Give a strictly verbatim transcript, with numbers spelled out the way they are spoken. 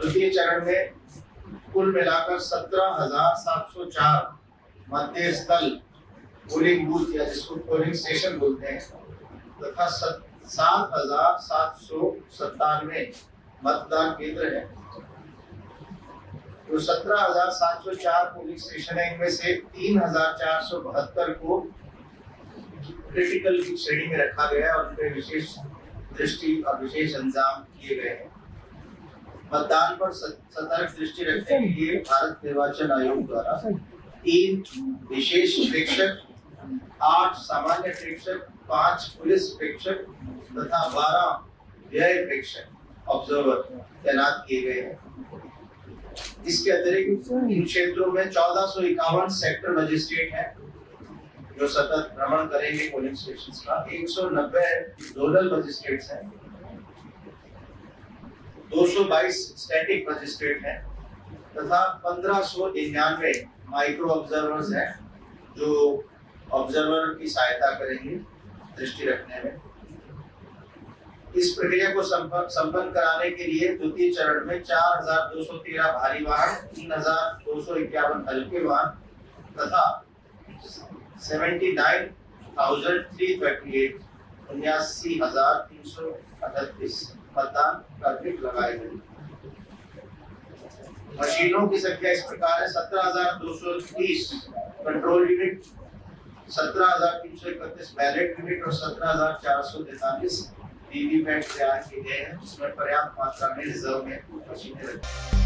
द्वितीय चरण में कुल मिलाकर सत्रह हजार सात सौ चार मतदेय स्थल पोलिंग बूथ या जिसको पोलिंग स्टेशन बोलते हैं तथा सात हजार सात सौ सत्तानवे मतदान केंद्र है। तो सत्रह हजार सात सौ चार पोलिंग स्टेशन है, इनमें से तीन हजार चार सौ बहत्तर को क्रिटिकल की श्रेणी में रखा गया है और उनपे विशेष दृष्टि और विशेष इंतजाम किए गए हैं। मतदान पर सतर्क दृष्टि रखने के लिए भारत निर्वाचन आयोग द्वारा तीन विशेष प्रेक्षक, आठ सामान्य प्रेक्षक, पांच पुलिस प्रेक्षक तथा बारह व्यय प्रेक्षक ऑब्जर्वर तैनात किए गए हैं। इसके अतिरिक्त इन क्षेत्रों में चौदह सौ इक्यावन सेक्टर मजिस्ट्रेट हैं जो सतत भ्रमण करेंगे पोलिंग स्टेशन का। एक सौ नब्बे जोनल मजिस्ट्रेट्स हैं, दो सौ बाईस स्टैटिक मजिस्ट्रेट हैं तथा पंद्रह सौ निन्यानवे माइक्रो ऑब्जर्वर्स हैं जो ऑब्जर्वर की सहायता करेंगे दृष्टि रखने में। इस प्रक्रिया को संपन्न कराने के लिए द्वितीय चरण में चार हजार दो सौ तेरह भारी वाहन, तीन हजार दो सौ इक्यावन हल्के वाहन तथा seventy nine thousand three thirty eight उन्यासी हजार तीन सौ अड़तीस मतदान कर्मी लगाए गए। मशीनों की संख्या इस प्रकार है: सत्रह हजार दो सौ तीस कंट्रोल यूनिट, सत्रह हजार तीन सौ इकतीस बैलेट यूनिट और सत्रह हजार चार सौ तैतालीस वीवीपैट तैयार किए गए हैं, जिसमें पर्याप्त मात्रा में रिजर्व में मशीनें रखी।